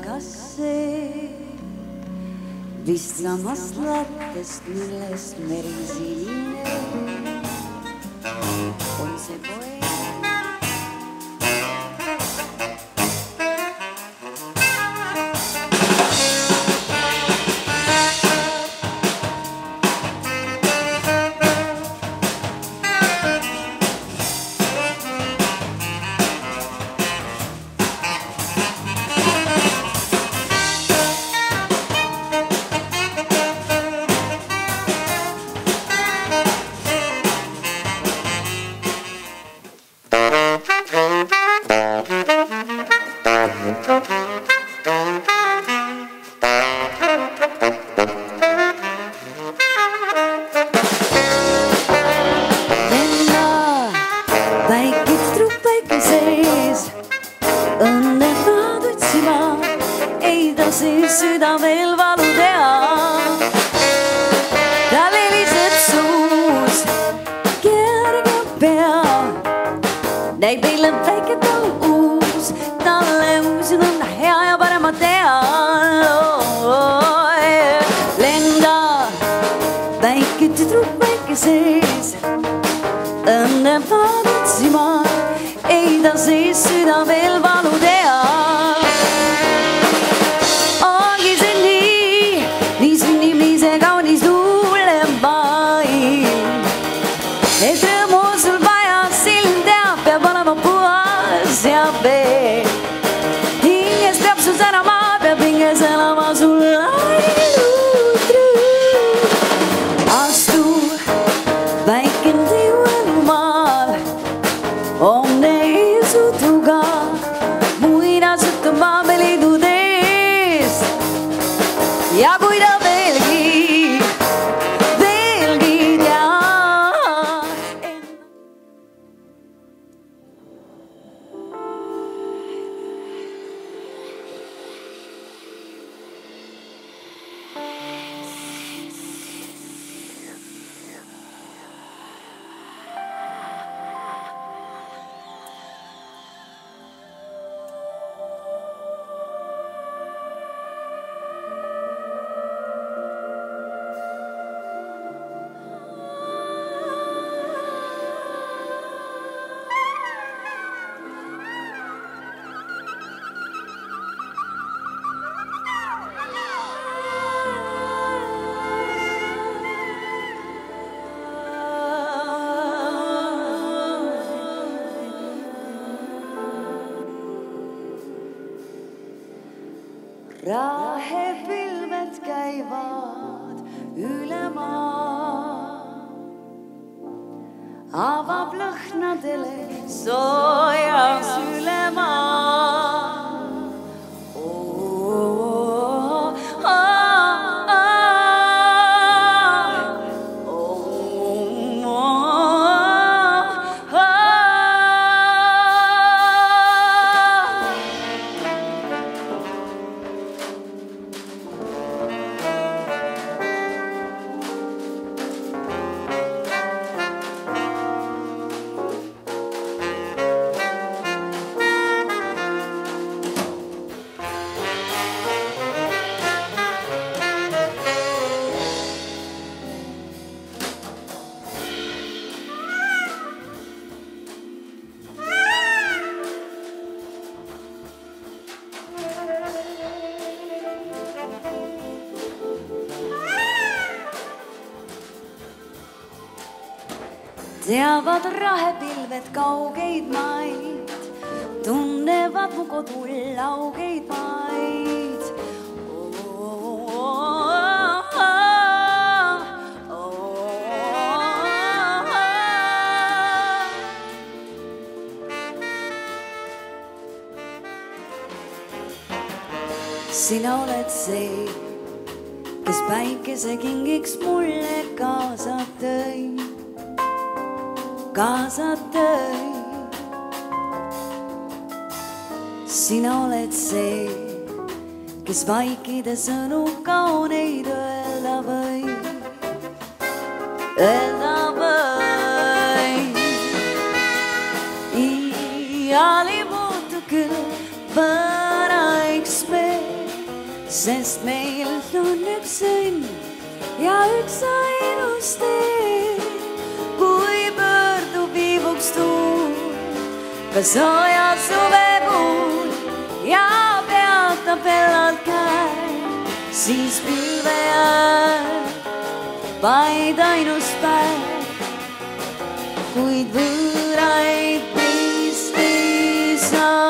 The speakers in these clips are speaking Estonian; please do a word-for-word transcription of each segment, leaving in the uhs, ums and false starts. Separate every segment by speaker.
Speaker 1: kas see vist samast lattest, millest merisinine on see poeg. Südamel valu teha, ta veliseb suus, kergeb pea, näib eile väike tal uus, talle uus on hea ja parema teha. Lenda väike tüdruk väike sees, õnne vaadutsima, ei ta sees südamel valu teha. Hinges peab sul särama, peab hinges elama sul ainult rõõm. Astu väike teevalumaal, omne eesutuga, muinasjuttuma me liidud ees. Ja kui ta veelgi, veelgi tea. Rahepilved käivad üle maa, avab lõhnadele soojas üle maa. Teavad rahepilved kaugeid maid, tunnevad mu kodul laugeid maid. Sina oled see, kes päikese kingiks mulle kaasa tõi. Kaasa tõi. Sina oled see, kes vaikide sõnu kauneid öelda või, öelda või. Iial ei muutu küll võõraiks me. sest meil on üks õnn ja üks ainus tee, kui pöördub viivuks tuul, ka soojal suvekuul ja peatab hellalt käe, siis pilve jääb vaid ainus päev, kuid võõraid teist ei saa.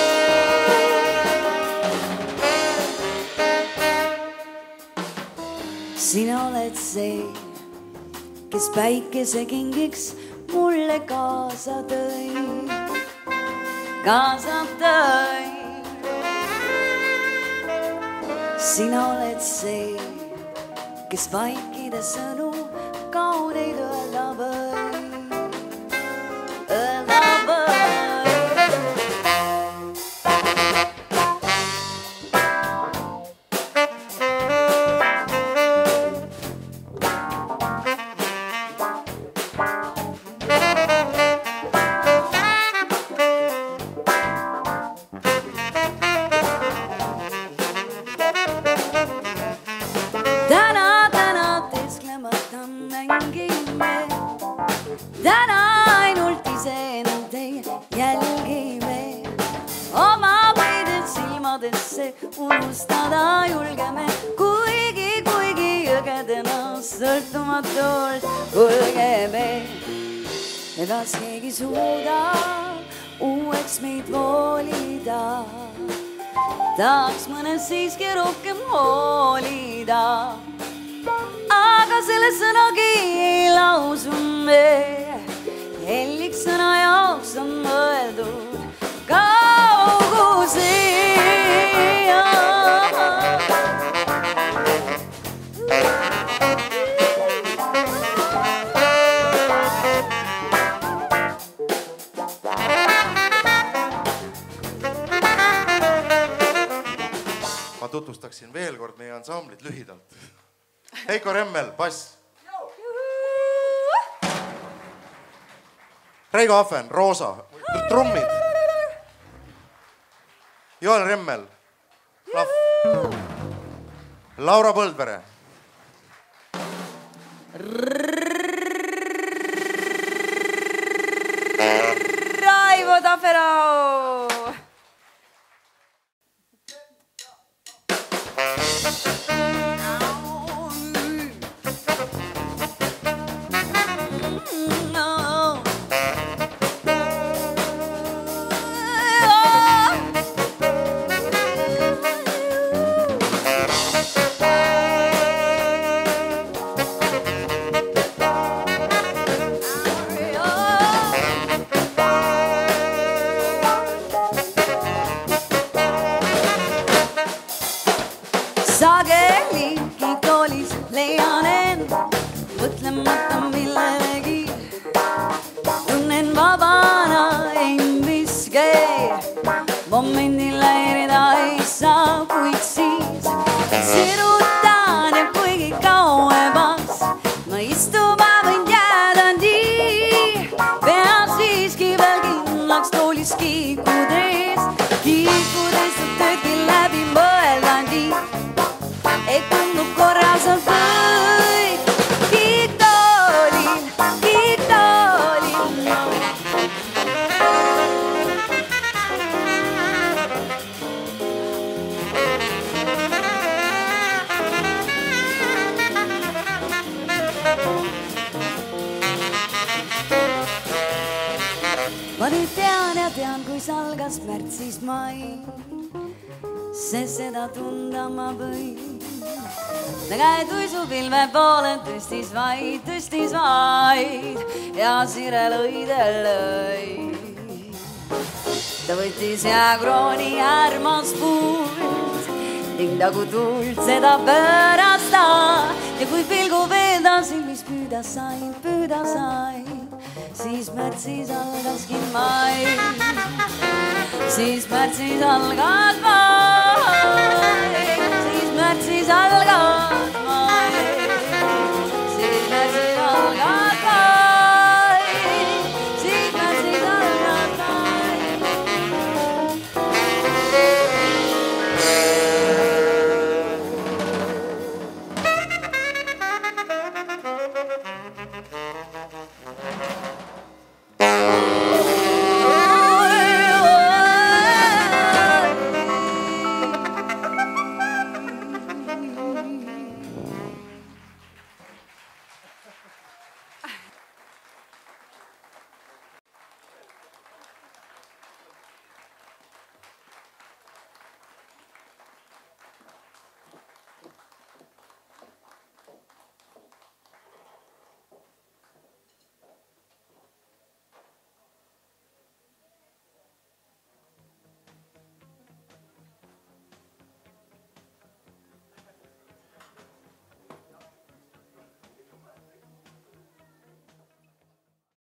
Speaker 1: Sina oled see, kes päikese kingiks mulle kaasa tõi, kaasa tõi. Sina oled see, kes vaikide sõnu kauneid öelda või, öelda või. Täna, täna teesklemata mängime, täna ainult iseend ei jälgime, oma võided silmadesse unustada julgeme, kuigi, kuigi jõgedena sõltumatult kulgeme. Ja kas keegi suuda uueks meid voolida, tahaks mõnes siiski rohkem hoolida, aga selle sõnagi ei lausu me, helliks sõna jaoks on mõeldud kaugusi.
Speaker 2: Ma tutvustaksin veel kord meie ansamblit lühidalt. Heiko Remmel, bass. Reigo Ahven, roosa, trummid. Joel Remmel, klahv. Laura Põldvere.
Speaker 1: Raivo Taferau. Sageli koolis leian end, mõtlemata millegi, tunnen vabana ei miski, momendil läirida ei saa, kuid siis sirutan ja kuigi kauemaks ma istuma võin jääda nii, pean siiski veel kindlaks toolis kiikudes, kiikudes on töödki läbi mõelda nii, et tundub korras on kõik, kiiktolin, kiiktolin. Ma nüüd tean ja tean, kui salgas märtsis mai, sest seda tunda ma võin. Nägai tuisupilve poole tõstis vaid, tõstis vaid ja sire lõide lõi. Ta võttis jääkrooni äärmas puult ning nagu tuult seda pööras ta ja kui pilgu veelda silmis püüda sain, püüda sain, siis märtsis algaski mai, siis märtsis algas mai.